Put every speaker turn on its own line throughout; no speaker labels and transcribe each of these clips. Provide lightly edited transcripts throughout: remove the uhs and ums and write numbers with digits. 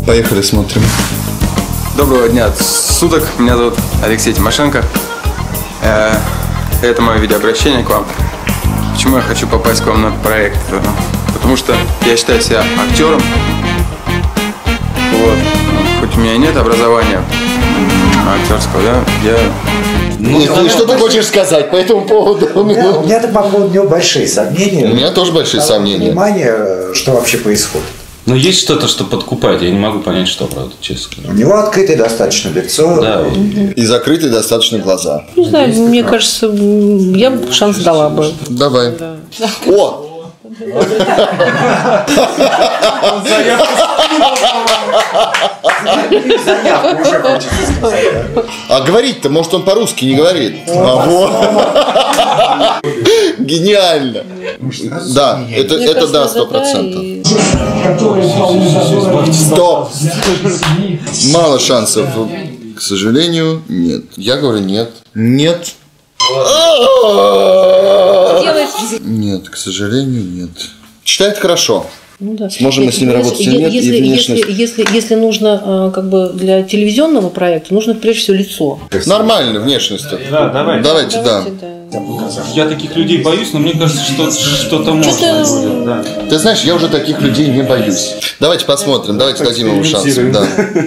Поехали, смотрим.
Доброго дня суток, меня зовут Алексей Тимошенко. Это мое видеообращение к вам. Почему я хочу попасть к вам на проект? Потому что я считаю себя актером. Вот. Хоть у меня и нет образования актерского, да,
И что ты хочешь сказать по этому поводу?
У меня по поводу него большие сомнения.
У меня тоже большие сомнения.
Внимание, что вообще происходит.
Но есть что-то, что подкупает. Я не могу понять, что, правда, честно.
У него открытое достаточно лицо.
Да.
И закрыты достаточно глаза.
Не знаю, мне кажется, я бы шанс дала бы.
Давай.
Да.
О! А говорить-то, может, он по-русски не говорит? Гениально! Да, это да, 100%. Стоп! Мало шансов. К сожалению, нет. Я говорю нет. Нет. Нет, к сожалению, нет. Читает хорошо.
Ну, да.
Сможем мы с ними работать или нет?
Если нужно как бы для телевизионного проекта, нужно прежде всего лицо.
Нормально, внешность.
Да,
Давайте, да.
Я таких людей боюсь, но мне кажется, что что-то можно будет. Да.
Ты знаешь, я уже таких людей не боюсь. Давайте посмотрим, давайте дадим ему шанс. Да.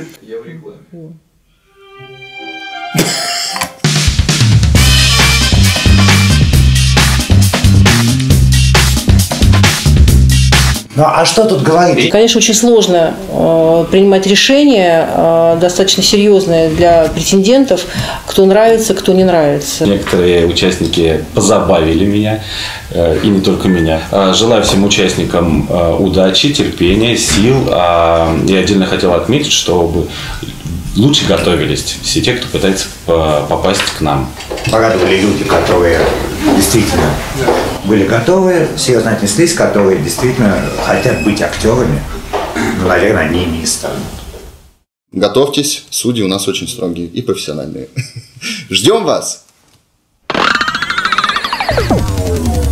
Ну а что тут говорить?
Конечно, очень сложно принимать решения достаточно серьезные для претендентов, кто нравится, кто не нравится.
Некоторые участники позабавили меня, и не только меня. Желаю всем участникам удачи, терпения, сил. Я отдельно хотел отметить, чтобы лучше готовились все те, кто пытается попасть к нам.
Порадовали люди, которые действительно были готовы, серьезно отнеслись, которые действительно хотят быть актерами, но, наверное, они не станут.
Готовьтесь, судьи у нас очень строгие и профессиональные. Ждем вас!